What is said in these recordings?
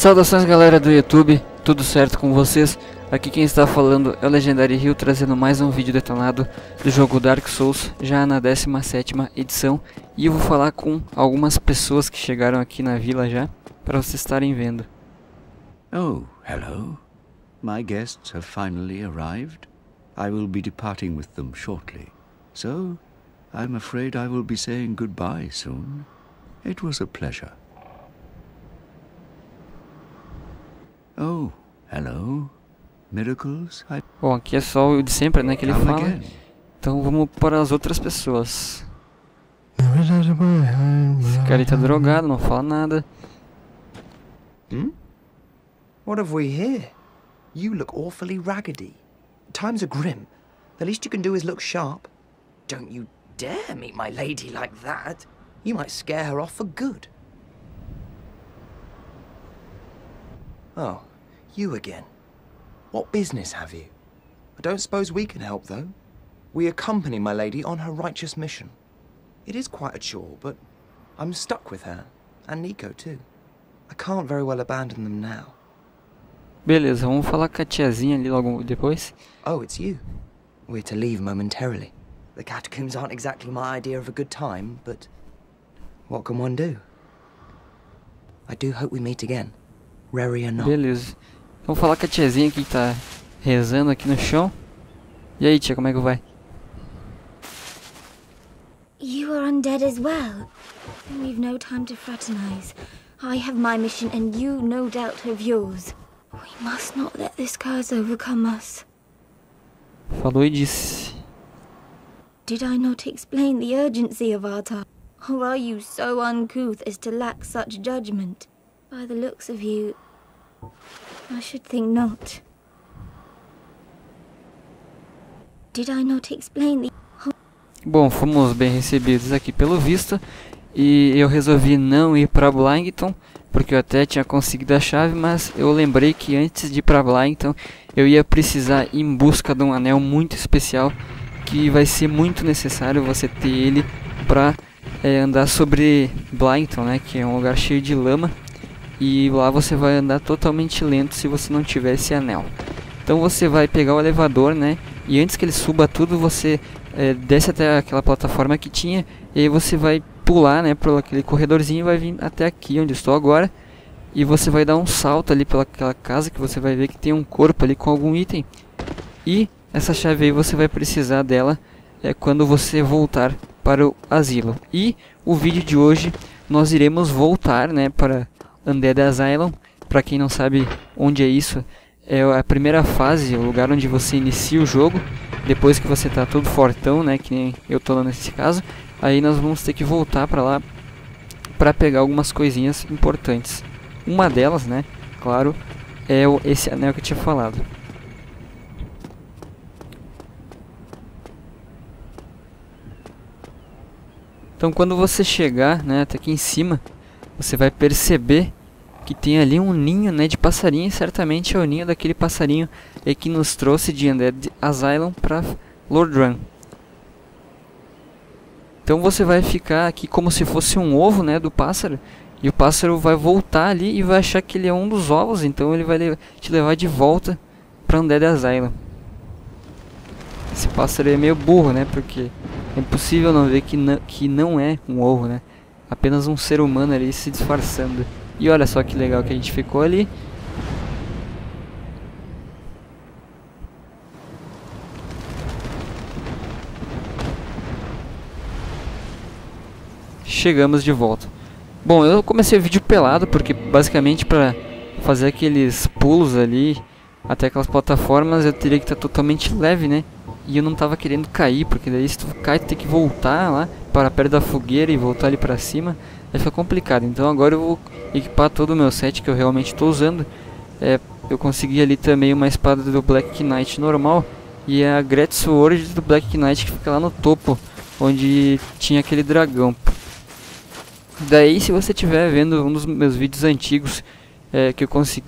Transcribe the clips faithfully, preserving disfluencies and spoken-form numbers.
Saudações, galera do YouTube, tudo certo com vocês? Aqui quem está falando é o Legendary Hill, trazendo mais um vídeo detonado do jogo Dark Souls, já na décima sétima edição. E eu vou falar com algumas pessoas que chegaram aqui na vila já, para vocês estarem vendo. Oh, hello. My guests have finally arrived. I will be departing with them shortly. So, I'm afraid I will be saying goodbye soon. It was a pleasure. Oh, hello. Miracles? I... Bom, aqui é só o de sempre, né, que ele Come fala. again. Então vamos para as outras pessoas. Esse cara aí tá drogado, não fala nada. Hmm? What have we here? You look awfully raggedy. Times are grim. The least you can do is look sharp. Don't you dare meet my lady like that. You might scare her off for good. Oh, you again. What business have you? I don't suppose we can help, though. We accompany my lady on her righteous mission. It is quite a chore, but I'm stuck with her, and Nico too. I can't very well abandon them now. Beleza, vamos falar com a tiazinha ali logo depois. Oh, it's you. We're to leave momentarily. The catacombs aren't exactly my idea of a good time, but what can one do? I do hope we meet again, rare or not. Beleza. Vamos falar com a tiazinha aqui que tá rezando aqui no chão. E aí, tia, como é que vai? You are undead as well. Then we've no time to fraternize. I have my mission and you no doubt have yours. We must not let this curse overcome us. Falou e disse. Did I not explain the urgency of our task? Or are you so uncouth as to lack such judgment? By the looks of you, I should think not. Did I not explain the... Bom, fomos bem recebidos aqui pelo visto. E eu resolvi não ir pra Blyngton, porque eu até tinha conseguido a chave, mas eu lembrei que antes de ir pra Blyngton eu ia precisar ir em busca de um anel muito especial, que vai ser muito necessário você ter ele pra é, andar sobre Blyngton, né, que é um lugar cheio de lama. E lá você vai andar totalmente lento se você não tiver esse anel. Então você vai pegar o elevador, né? E antes que ele suba tudo, você é, desce até aquela plataforma que tinha. E aí você vai pular, né, por aquele corredorzinho e vai vir até aqui onde estou agora. E você vai dar um salto ali pelaquela casa que você vai ver que tem um corpo ali com algum item. E essa chave aí você vai precisar dela é, quando você voltar para o asilo. E o vídeo de hoje nós iremos voltar, né, para Undead Asylum. Para quem não sabe onde é isso, é a primeira fase, o lugar onde você inicia o jogo. Depois que você tá todo fortão, né, que nem eu tô nesse caso, aí nós vamos ter que voltar para lá para pegar algumas coisinhas importantes. Uma delas, né, claro, é o, esse anel que eu tinha falado. Então quando você chegar, né, até aqui em cima, você vai perceber que tem ali um ninho, né, de passarinho. E certamente é o ninho daquele passarinho é que nos trouxe de Undead Asylum para Lordran. Então você vai ficar aqui como se fosse um ovo, né, do pássaro. E o pássaro vai voltar ali e vai achar que ele é um dos ovos. Então ele vai le te levar de volta para Undead Asylum. Esse pássaro é meio burro, né, porque é impossível não ver que, que não é um ovo, né. Apenas um ser humano ali se disfarçando. E olha só que legal que a gente ficou ali. Chegamos de volta. Bom, eu comecei o vídeo pelado porque basicamente para fazer aqueles pulos ali até aquelas plataformas eu teria que estar totalmente leve, né? E eu não tava querendo cair, porque daí se tu cai tu tem que voltar lá para perto da fogueira e voltar ali para cima. Aí fica complicado. Então agora eu vou equipar todo o meu set que eu realmente estou usando. É, eu consegui ali também uma espada do Black Knight normal e a Great Sword do Black Knight que fica lá no topo, onde tinha aquele dragão. Daí, se você estiver vendo um dos meus vídeos antigos é, que eu consegui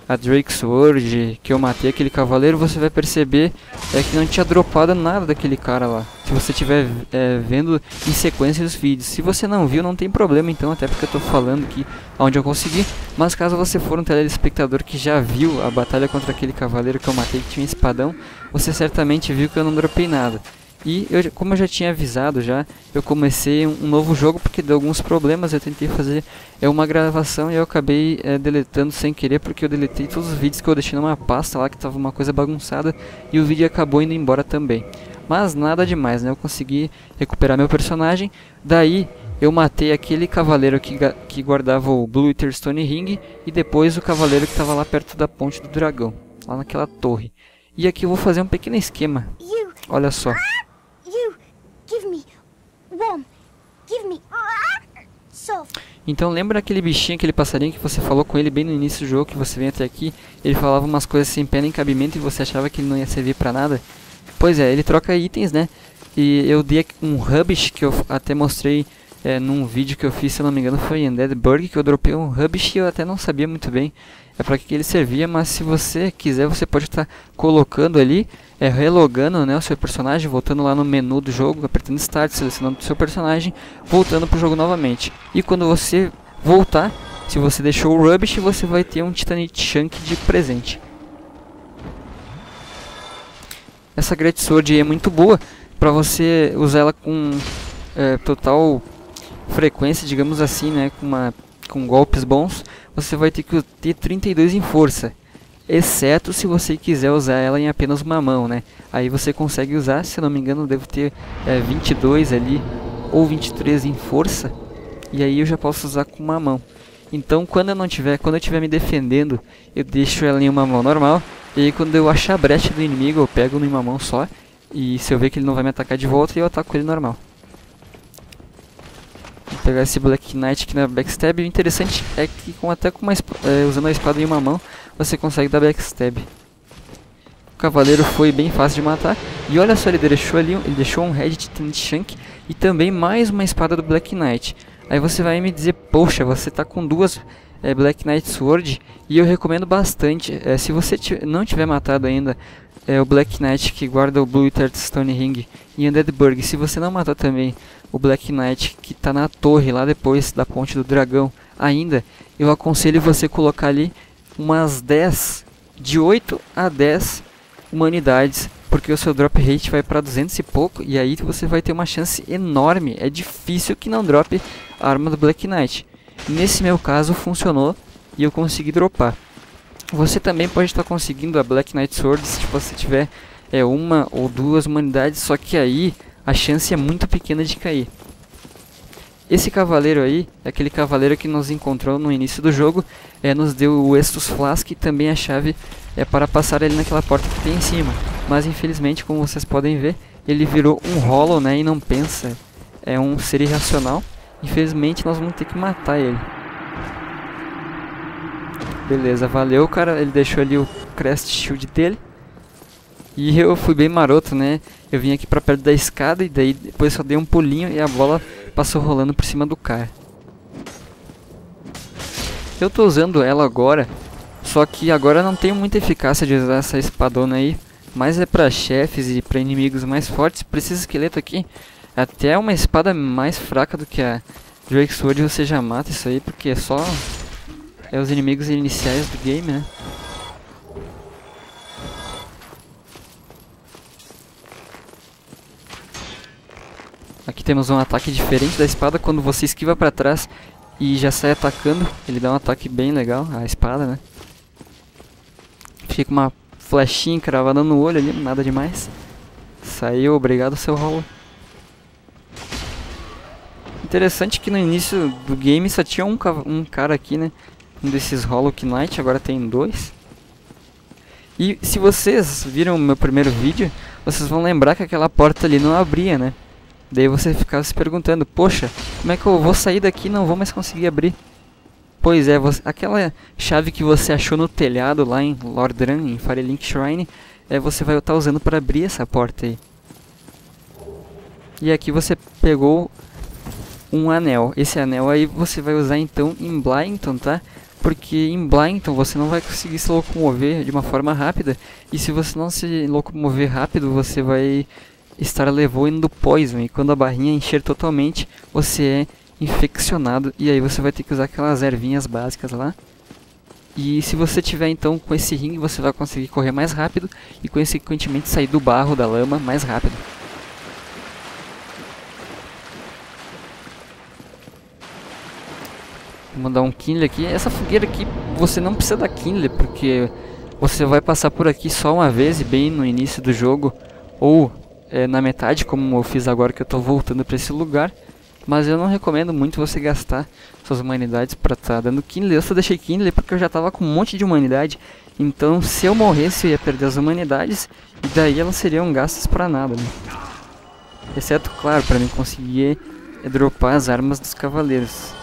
a Drake Sword, que eu matei aquele cavaleiro, você vai perceber é, que não tinha dropado nada daquele cara lá. Se você estiver é, vendo em sequência os vídeos. Se você não viu, não tem problema então, até porque eu tô falando aqui onde eu consegui. Mas caso você for um telespectador que já viu a batalha contra aquele cavaleiro que eu matei, que tinha um espadão, você certamente viu que eu não dropei nada. E eu, como eu já tinha avisado já, eu comecei um, um novo jogo porque deu alguns problemas. Eu tentei fazer é, uma gravação e eu acabei é, deletando sem querer, porque eu deletei todos os vídeos que eu deixei numa pasta lá que tava uma coisa bagunçada e o vídeo acabou indo embora também. Mas nada demais, né? Eu consegui recuperar meu personagem. Daí eu matei aquele cavaleiro que, que guardava o Blue Stone Ring e depois o cavaleiro que estava lá perto da ponte do dragão, lá naquela torre. E aqui eu vou fazer um pequeno esquema. Olha só. Give me warm. Give me soft. Então lembra aquele bichinho, aquele passarinho que você falou com ele bem no início do jogo, que você vem até aqui, ele falava umas coisas sem pé nem cabimento e você achava que ele não ia servir pra nada? Pois é, ele troca itens, né? E eu dei um rubbish que eu até mostrei é, num vídeo que eu fiz, se eu não me engano foi em Deadburg, que eu dropei um rubbish e eu até não sabia muito bem é para que ele servia, mas se você quiser você pode estar colocando ali, é, relogando, né, o seu personagem, voltando lá no menu do jogo, apertando Start, selecionando o seu personagem, voltando para o jogo novamente. E quando você voltar, se você deixou o rubbish, você vai ter um Titanite Chunk de presente. Essa Great Sword é muito boa para você usar ela com é, total frequência, digamos assim, né, com, uma, com golpes bons. Você vai ter que ter trinta e dois em força, exceto se você quiser usar ela em apenas uma mão, né? Aí você consegue usar, se eu não me engano, devo ter é, vinte e dois ali, ou vinte e três em força, e aí eu já posso usar com uma mão. Então quando eu não tiver, quando eu estiver me defendendo, eu deixo ela em uma mão normal, e aí quando eu achar a brecha do inimigo, eu pego em uma mão só, e se eu ver que ele não vai me atacar de volta, eu ataco ele normal. Vou pegar esse Black Knight aqui na backstab. O interessante é que com, até com uma, é, usando a espada em uma mão, você consegue dar backstab. O cavaleiro foi bem fácil de matar. E olha só, ele deixou ali, ele deixou um Red Titanite Chunk e também mais uma espada do Black Knight. Aí você vai me dizer, poxa, você tá com duas é, Black Knight Sword, e eu recomendo bastante, é, se você não tiver matado ainda é, o Black Knight que guarda o Blue Stone Ring em Undeadburg, se você não matar também o Black Knight que está na torre lá depois da ponte do dragão ainda, eu aconselho você colocar ali umas dez, de oito a dez humanidades, porque o seu drop rate vai para duzentos e pouco, e aí você vai ter uma chance enorme. É difícil que não drope a arma do Black Knight. Nesse meu caso funcionou e eu consegui dropar. Você também pode estar conseguindo a Black Knight Sword se você tiver é, uma ou duas humanidades, só que aí a chance é muito pequena de cair. Esse cavaleiro aí, aquele cavaleiro que nos encontrou no início do jogo, é, nos deu o Estus Flask e também a chave é, para passar ele naquela porta que tem em cima. Mas infelizmente, como vocês podem ver, ele virou um Hollow, né, e não pensa. É um ser irracional. Infelizmente nós vamos ter que matar ele. Beleza, valeu, cara. Ele deixou ali o Crest Shield dele. E eu fui bem maroto, né? Eu vim aqui pra perto da escada e daí depois só dei um pulinho e a bola passou rolando por cima do cara. Eu tô usando ela agora, só que agora não tenho muita eficácia de usar essa espadona aí. Mas é pra chefes e pra inimigos mais fortes. Pra esse esqueleto aqui, até uma espada mais fraca do que a Drake Sword você já mata isso aí, porque é só é os inimigos iniciais do game, né? Aqui temos um ataque diferente da espada. Quando você esquiva pra trás e já sai atacando, ele dá um ataque bem legal, a espada, né? Fica uma flechinha cravada no olho ali, nada demais. Saiu, obrigado, seu rolo. Interessante que no início do game só tinha um, um cara aqui, né? Um desses Hollow Knight, agora tem dois. E se vocês viram o meu primeiro vídeo, vocês vão lembrar que aquela porta ali não abria, né? Daí você ficava se perguntando, poxa, como é que eu vou sair daqui e não vou mais conseguir abrir? Pois é, você, aquela chave que você achou no telhado lá em Lordran, em Firelink Shrine, é, você vai estar usando para abrir essa porta aí. E aqui você pegou um anel. Esse anel aí você vai usar então em Blyton, tá? porque em Blyington você não vai conseguir se locomover de uma forma rápida, e se você não se locomover rápido, você vai estar levando poison, e quando a barrinha encher totalmente, você é infeccionado, e aí você vai ter que usar aquelas ervinhas básicas lá. E se você tiver então com esse ringue, você vai conseguir correr mais rápido e consequentemente sair do barro, da lama, mais rápido. Vamos dar um Kindle aqui. Essa fogueira aqui, você não precisa dar Kindle, porque você vai passar por aqui só uma vez, e bem no início do jogo, ou é, na metade, como eu fiz agora que eu estou voltando para esse lugar. Mas eu não recomendo muito você gastar suas humanidades para estar tá dando Kindle. Eu só deixei Kindle porque eu já estava com um monte de humanidade. Então se eu morresse eu ia perder as humanidades, e daí elas seriam gastas para nada, né? Exceto, claro, para mim conseguir é, dropar as armas dos cavaleiros.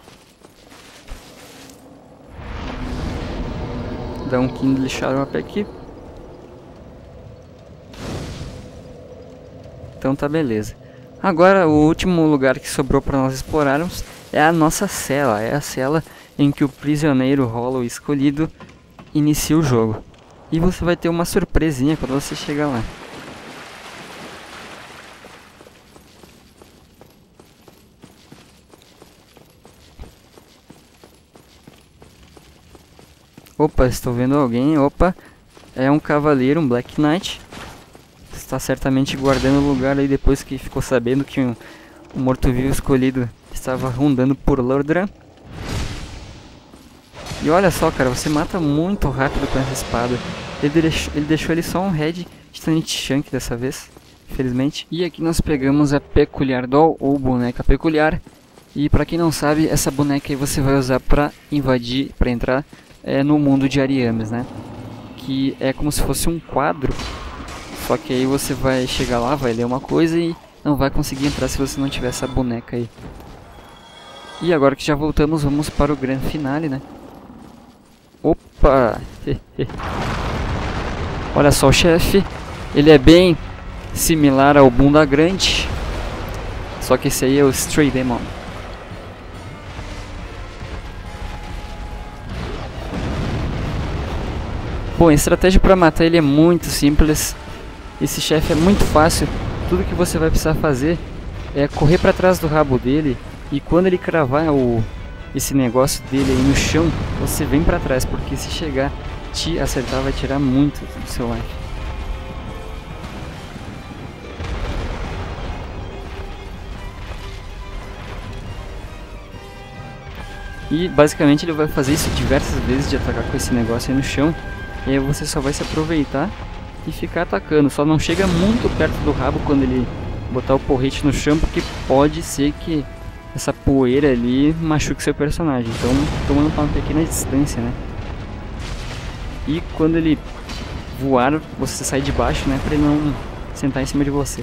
Dá um Kindle Sharp aqui. Então tá beleza. Agora o último lugar que sobrou para nós explorarmos é a nossa cela. É a cela em que o prisioneiro Hollow escolhido inicia o jogo. E você vai ter uma surpresinha quando você chegar lá. Opa, estou vendo alguém. Opa, é um cavaleiro, um Black Knight. Está certamente guardando o lugar aí depois que ficou sabendo que um, um morto-vivo escolhido estava rondando por Lordran. E olha só, cara, você mata muito rápido com essa espada. Ele deixou ele, deixou ele só um Red Titanic Shank dessa vez, infelizmente. E aqui nós pegamos a Peculiar Doll, ou boneca peculiar. E pra quem não sabe, essa boneca aí você vai usar pra invadir, pra entrar é, no mundo de Ariames, né? Que é como se fosse um quadro. Só que aí você vai chegar lá, vai ler uma coisa e não vai conseguir entrar se você não tiver essa boneca aí. E agora que já voltamos, vamos para o grande finale, né? Opa! Olha só o chefe. Ele é bem similar ao Bunda Grande. Só que esse aí é o Stray Demon. Bom, a estratégia para matar ele é muito simples. Esse chefe é muito fácil. Tudo que você vai precisar fazer é correr para trás do rabo dele, e quando ele cravar o, esse negócio dele aí no chão, você vem para trás, porque se chegar te acertar vai tirar muito do seu life. E basicamente ele vai fazer isso diversas vezes, de atacar com esse negócio aí no chão, e aí você só vai se aproveitar e ficar atacando. Só não chega muito perto do rabo quando ele botar o porrete no chão, porque pode ser que essa poeira ali machuque seu personagem. Então tomando para uma pequena distância, né? E quando ele voar, você sai de baixo, né, para ele não sentar em cima de você.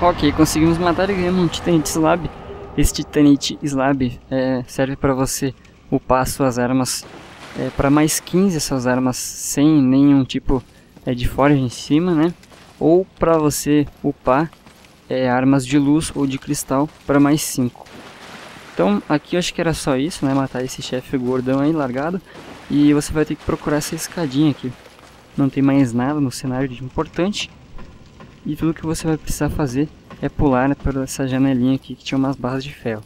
Ok, conseguimos matar e ganhamos um Titanite Slab. Esse Titanite Slab é, serve para você upar suas armas é, para mais quinze, essas armas sem nenhum tipo é, de forja em cima, né? Ou para você upar é, armas de luz ou de cristal para mais cinco. Então aqui eu acho que era só isso, né? Matar esse chefe gordão aí largado. E você vai ter que procurar essa escadinha aqui. Não tem mais nada no cenário de importante. E tudo que você vai precisar fazer é pular, né, por essa janelinha aqui que tinha umas barras de ferro.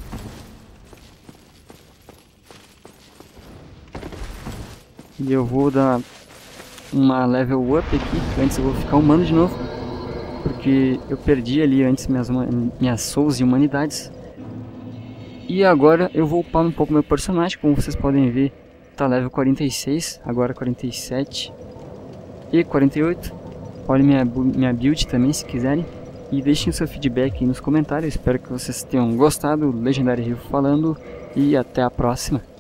E eu vou dar uma level up aqui. Antes eu vou ficar humano de novo, porque eu perdi ali antes minhas, minhas souls e humanidades. E agora eu vou upar um pouco meu personagem. Como vocês podem ver, tá level quarenta e seis, agora quarenta e sete e quarenta e oito. Olhem minha, minha build também se quiserem. E deixem seu feedback aí nos comentários. Espero que vocês tenham gostado. Legendary Rio falando. E até a próxima.